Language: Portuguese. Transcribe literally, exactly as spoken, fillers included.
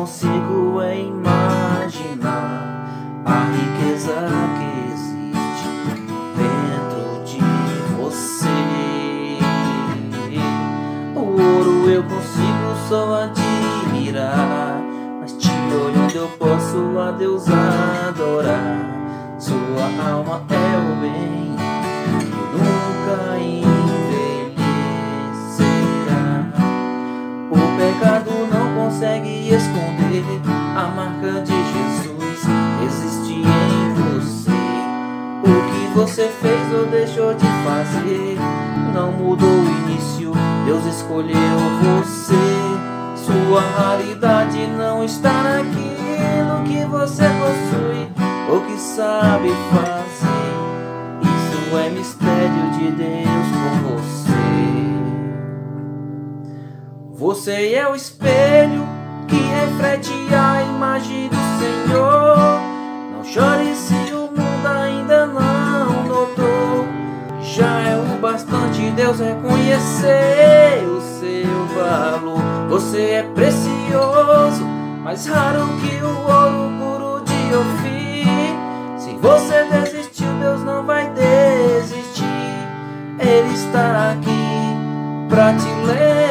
consigo é imaginar a riqueza que existe dentro de você. O ouro eu consigo só admirar, mas te olhando eu posso a Deus adorar. Sua alma é o bem que nunca envelhecerá. O pecado não consegue esconder a marca de Jesus existe em você. O que você fez ou deixou de fazer não mudou o início, Deus escolheu você. Sua raridade não está naquilo que você possui ou que sabe fazer. Isso é mistério de Deus com você. Você é o espelho que reflete a imagem do Senhor. Não chore se o mundo ainda não notou. Já é o bastante Deus reconhecer o seu valor. Você é precioso, mais raro que o ouro puro de Ofir. Se você desistiu, Deus não vai desistir. Ele está aqui pra te levar.